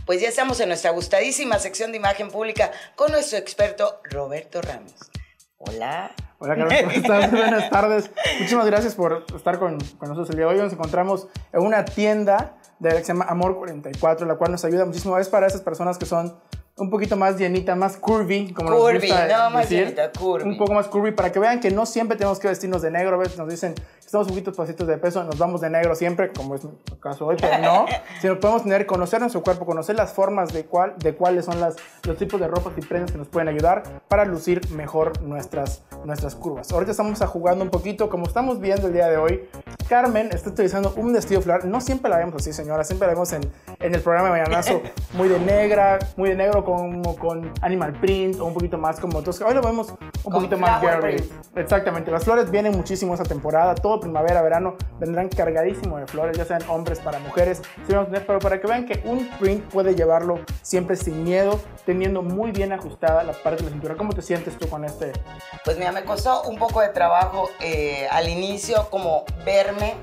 Pues ya estamos en nuestra gustadísima sección de imagen pública con nuestro experto Roberto Ramos. Hola. Hola, Carlos, ¿cómo estás? Buenas tardes. Muchísimas gracias por estar con nosotros el día de hoy. Nos encontramos en una tienda que se llama Amor 44, la cual nos ayuda muchísimo. Es para esas personas que son un poquito más llenitas, más curvy, como nos gusta más decir. llenita, curvy. Un poco más curvy, para que vean que no siempre tenemos que vestirnos de negro. A veces nos dicen que estamos un poquito pasitos de peso, nos vamos de negro siempre, como es mi caso hoy, pero no. Sino podemos conocer nuestro cuerpo, conocer las formas de cuáles son los tipos de ropas y prendas que nos pueden ayudar para lucir mejor nuestras curvas. Ahorita estamos jugando un poquito, como estamos viendo el día de hoy. Carmen está utilizando un vestido floral. No siempre la vemos así, señora. Siempre la vemos en el programa de Mañanazo muy de negro, como con animal print o un poquito más como tosca. Hoy lo vemos un poquito más girly. Exactamente. Las flores vienen muchísimo esa temporada. Todo primavera, verano vendrán cargadísimo de flores, ya sean hombres para mujeres. Pero para que vean que un print puede llevarlo siempre sin miedo, teniendo muy bien ajustada la parte de la cintura. ¿Cómo te sientes tú con este? Pues mira, me costó un poco de trabajo al inicio como verme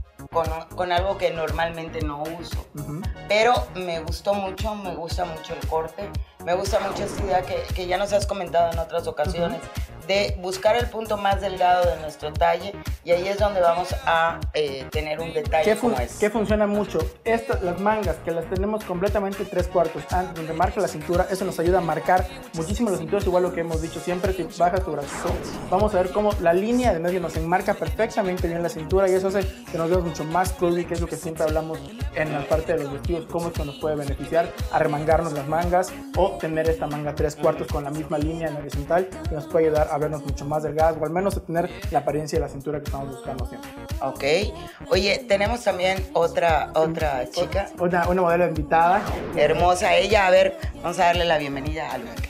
con algo que normalmente no uso. Pero me gusta mucho el corte, me gusta mucho esta idea que ya nos has comentado en otras ocasiones, de buscar el punto más delgado de nuestro talle, y ahí es donde vamos a tener un detalle como este. ¿Qué funciona mucho? Las mangas, que las tenemos completamente 3/4 antes, donde marca la cintura, eso nos ayuda a marcar muchísimo las cinturas, igual lo que hemos dicho siempre, si bajas tu brazo, vamos a ver cómo la línea de medio nos enmarca perfectamente bien la cintura, y eso hace que nos veamos mucho más curvy, que es lo que siempre hablamos en la parte de los vestidos, cómo esto nos puede beneficiar, arremangarnos las mangas o tener esta manga 3/4 con la misma línea en horizontal, que nos puede ayudar a vernos mucho más delgadas, o al menos a tener la apariencia de la cintura que estamos buscando siempre. Ok. Oye, tenemos también otra chica. Una modelo invitada. Hermosa ella. A ver, vamos a darle la bienvenida a Lupita.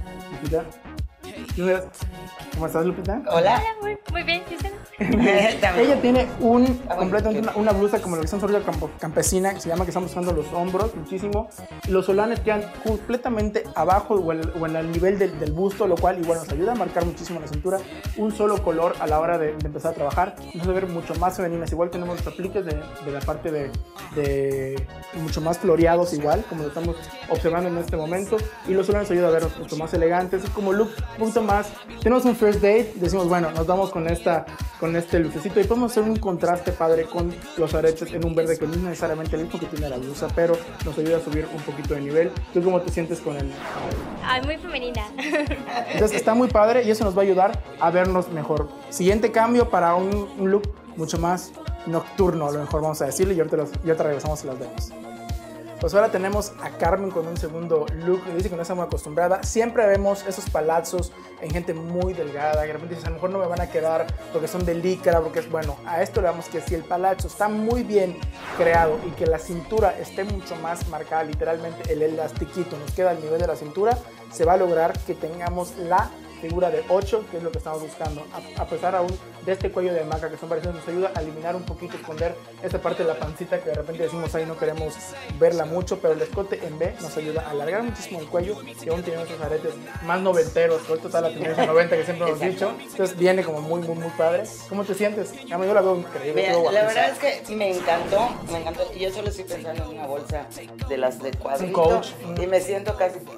Lupita. ¿Cómo estás, Lupita? Hola. Hola, muy bien, ¿sí están? Ella tiene completamente una blusa como la que son sobre campesina, que se llama, que estamos usando los hombros muchísimo. Los solanes quedan completamente abajo o en el nivel del busto, lo cual igual nos ayuda a marcar muchísimo la cintura. Un solo color a la hora de empezar a trabajar nos va a ver mucho más femeninas. Igual tenemos los apliques de la parte de mucho más floreados, igual como lo estamos observando en este momento. Y los solanes ayudan a vernos mucho más elegantes. Es como look un poquito más. Tenemos un first date, decimos, bueno, nos vamos con este lucecito, y podemos hacer un contraste padre con los aretes en un verde que no es necesariamente el mismo que tiene la blusa, pero nos ayuda a subir un poquito de nivel. ¿Tú cómo te sientes con él? Ay, muy femenina. Entonces está muy padre y eso nos va a ayudar a vernos mejor. Siguiente cambio para un look mucho más nocturno, a lo mejor vamos a decirle, y ahorita regresamos y las vemos. Pues ahora tenemos a Carmen con un segundo look. Le dice que no está muy acostumbrada. Siempre vemos esos palazos en gente muy delgada. Y de repente dices, a lo mejor no me van a quedar porque son de licra, porque es bueno. A esto le damos que si el palazo está muy bien creado y que la cintura esté mucho más marcada, literalmente el elastiquito nos queda al nivel de la cintura, se va a lograr que tengamos la figura de 8, que es lo que estamos buscando. A pesar aún de este cuello de hamaca, que son variaciones, nos ayuda a eliminar un poquito, esconder esta parte de la pancita que de repente decimos ahí no queremos verla mucho, pero el escote en B nos ayuda a alargar muchísimo el cuello, y aún tenemos esos aretes más noventeros, que ahorita está la tendencia 90 que siempre hemos dicho. Entonces viene como muy padre. ¿Cómo te sientes? A mí yo la veo increíble. Mira, la verdad es que me encantó. Y yo solo estoy pensando en una bolsa de las de cuadrito. Un coach. Y me siento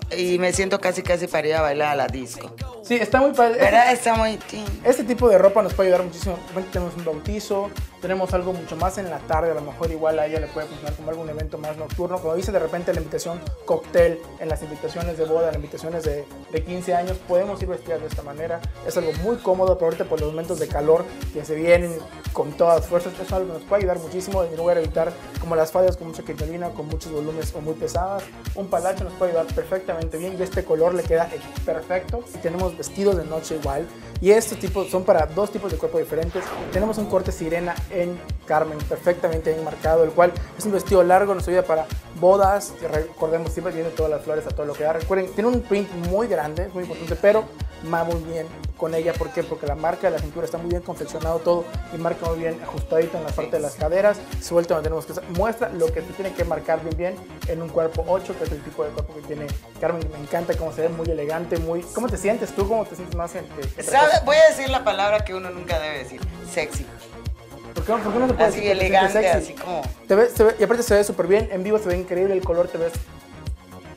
casi para ir a bailar a la disco. Sí, está muy padre. ¿Verdad? Está muy... Este tipo de ropa nos puede ayudar muchísimo. Tenemos un bautizo, tenemos algo mucho más en la tarde, a lo mejor igual a ella le puede funcionar como algún evento más nocturno. Como dice de repente la invitación cóctel, en las invitaciones de boda, en las invitaciones de 15 años, podemos ir vestidas de esta manera. Es algo muy cómodo, pero ahorita por los momentos de calor que se vienen con todas fuerzas, es algo que nos puede ayudar muchísimo en lugar de evitar como las faldas con mucha crinolinera, con muchos volúmenes o muy pesadas. Un palacho nos puede ayudar perfectamente bien, y este color le queda perfecto. Y tenemos vestidos de noche igual, y estos tipos son para dos tipos de cuerpo diferentes. Tenemos un corte sirena en Carmen, perfectamente bien marcado, el cual es un vestido largo, nos ayuda para bodas, que recordemos siempre tiene todas las flores a todo lo que da. Recuerden, tiene un print muy grande, muy importante, pero va muy bien con ella. ¿Por qué? Porque la marca de la cintura está muy bien confeccionado todo, y marca muy bien ajustadito en la parte de las caderas, suelto donde tenemos que muestra lo que se tiene que marcar bien en un cuerpo 8, que es el tipo de cuerpo que tiene Carmen. Me encanta cómo se ve, muy elegante, muy... ¿Cómo te sientes tú? ¿Cómo te sientes más en Voy a decir la palabra que uno nunca debe decir: sexy. ¿Por qué no se puede así decir elegante, sexy? así como... Se ve, y aparte se ve súper bien, en vivo se ve increíble, el color te ves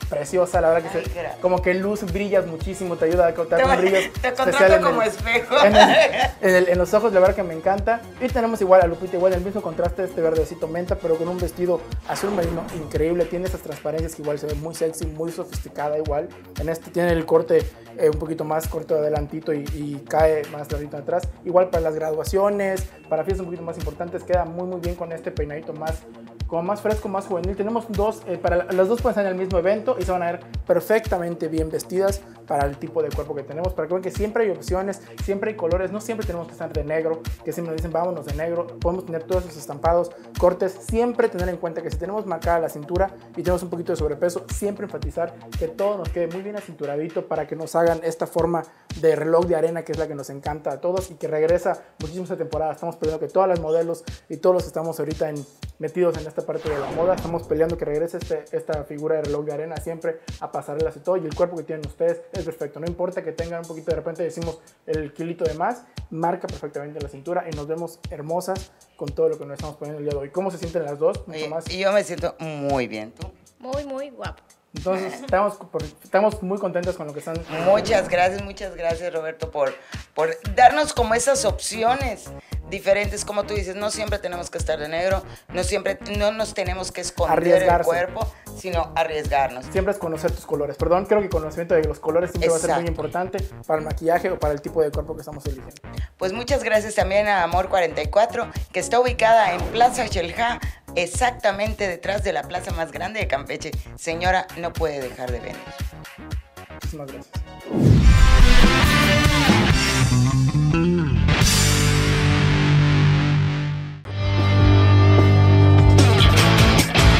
preciosa, la verdad que como que luz, brillas muchísimo, te ayuda a cortar un brillo te especial como espejo. En los ojos, la verdad que me encanta. Y tenemos igual a Lupita, igual el mismo contraste, este verdecito menta, pero con un vestido azul marino increíble, tiene esas transparencias que igual se ve muy sexy, muy sofisticada igual. En este tiene el corte un poquito más corto adelantito y cae más ahorita atrás. Igual para las graduaciones, para fiestas un poquito más importantes, queda muy bien con este peinadito como más fresco, más juvenil. Tenemos dos, las dos pueden estar en el mismo evento y se van a ver perfectamente bien vestidas para el tipo de cuerpo que tenemos, para que vean que siempre hay opciones, siempre hay colores, no siempre tenemos que estar de negro, que siempre nos dicen vámonos de negro, podemos tener todos esos estampados, cortes, siempre tener en cuenta que si tenemos marcada la cintura y tenemos un poquito de sobrepeso, siempre enfatizar que todo nos quede muy bien acinturadito para que nos hagan esta forma de reloj de arena que es la que nos encanta a todos y que regresa muchísimo esta temporada. Estamos pidiendo que todas las modelos y todos los que estamos ahorita metidos en esta parte de la moda, estamos peleando que regrese esta figura de reloj de arena siempre a pasarelas y todo, y el cuerpo que tienen ustedes es perfecto, no importa que tengan un poquito, de repente decimos el kilito de más, marca perfectamente la cintura y nos vemos hermosas con todo lo que nos estamos poniendo el día de hoy. ¿Cómo se sienten las dos? Mucho más. Y yo me siento muy bien, ¿tú? Muy guapo. Entonces, estamos muy contentos con lo que están. Muchas gracias Roberto por darnos como esas opciones diferentes, como tú dices, no siempre tenemos que estar de negro, no nos tenemos que esconder el cuerpo, sino arriesgarnos. Siempre es conocer tus colores, creo que el conocimiento de los colores siempre va a ser muy importante para el maquillaje o para el tipo de cuerpo que estamos eligiendo. Pues muchas gracias también a Amor 44, que está ubicada en Plaza Xel-Há, exactamente detrás de la plaza más grande de Campeche. Señora, no puede dejar de venir. Muchísimas gracias.